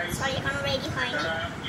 Sorry এখনো ready হয়নি।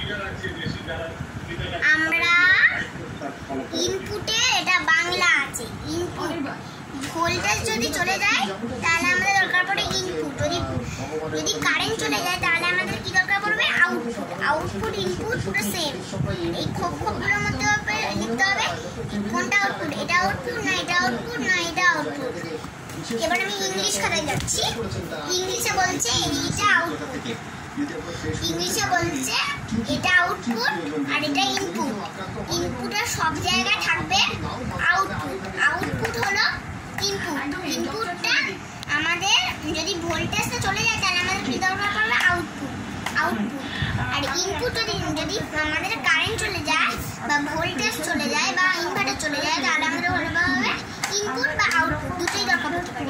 আমরা ইনপুটে এটা বাংলা আছে ইনপুট, ভোল্টেজ যদি চলে যায় তাহলে আমাদের দরকার পড়ে ইনপুট, যদি কারেন্ট চলে যায় তাহলে আমাদের কি দরকার পড়বে আউটপুট। আউটপুট ইনপুট পুরো সেম, এই খোপগুলোর মধ্যে লিখতে হবে কোনটা আউটপুট, এটা আউটপুট না এটা আউটপুট না এটা আউটপুট। এবার আমি ইংলিশ খাতায় যাচ্ছি, ইংলিশে বলছে এইটা আউটপুট, ইংলিশে বলছে এটা আউটপুট আর এটা ইনপুট। ইনপুটের সব জায়গায় থাকবে আউটপুট, আউটপুট হলো ইনপুট। ইনপুটটা আমাদের যদি ভোল্টেজটা চলে যায় তাহলে আমাদের কি দরকার পড়বে আউটপুট, আউটপুট। আর ইনপুট যদি আমাদের কারেন্ট চলে যায় বা ভোল্টেজ চলে যায় বা ইনভার্টার চলে যায় তাহলে আমাদের বলতে হবে ইনপুট বা আউটপুট, দুটোই দরকার পড়তে পারে।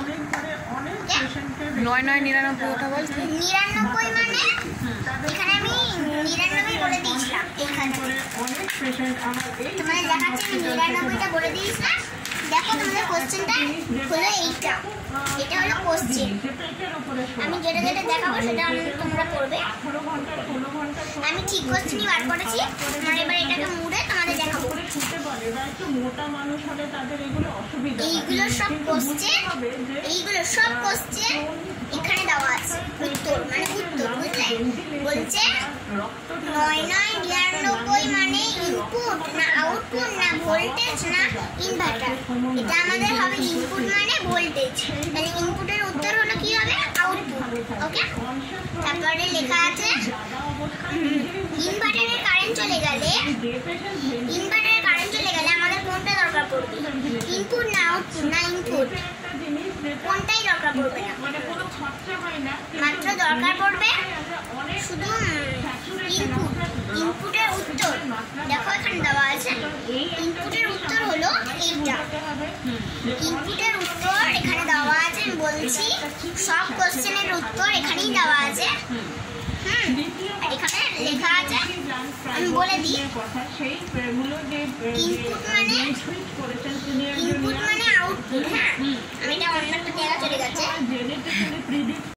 9 9 99 ওটা বল। 99 মানে এখানে আমি 99 বলে দিয়েছিলাম, এখানে তোমাদের দেখাচ্ছি আমি 99টা বলে দিয়েছিলাম। দেখো তোমাদের কোশ্চেনটা হলো এইটা, এটা হলো কোশ্চেন। আমি যেটা যেটা দেখাবো সেটা তোমরা করবে। আমি ঠিক কোশ্চেনই বার করেছি, তোমার এবার এটাকে মুড়ে তোমাদের দেখাবো। এইগুলো সব কোশ্চেন, এইগুলো সব কোশ্চেন এখানে দেওয়া আছে উত্তর, মানে উত্তর বুঝলে। বলছে 9 9 99 মানে ইনপুট না আউটপুট না ভোল্টেজ না ইনভার্টার। এটা আমাদের হবে ইনপুট মানে ভোল্টেজ, তাহলে ইনপুটের উত্তর হলো কি হবে আউটপুট। ওকে, তারপরে লেখা আছে ইনভার্টারের কারেন্ট চলে গেলে, ইনভার্টারের কারেন্ট চলে গেলে আমাদের কোনটা দরকার পড়বে, ইনপুট না আউটপুট না ইনপুট, কোনটাই দরকার পড়বে না, মাত্র দরকার পড়বে শুধু ইনপুট। ইনপুটের উত্তর দেখো এখানে দেওয়া আছে, ইনপুটের উত্তর হলো এইটা, ইনপুটের উত্তর এখানে দেওয়া আছে। আমি বলছি সব কোশ্চেনের উত্তর এখানেই দেওয়া আছে। আর এখানে লেখা আছে, আমি বলে দিই ইনপুট মানে আউটপুট। হ্যাঁ, আমি এটা অন্য একটা জায়গা চলে গেছে।